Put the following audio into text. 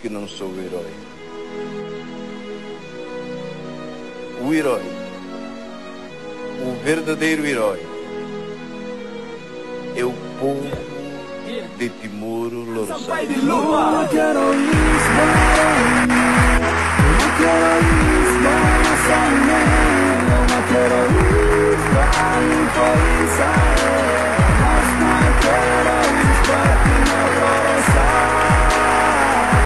que não sou o herói. O herói, o verdadeiro herói, é o povo de Timor-Leste.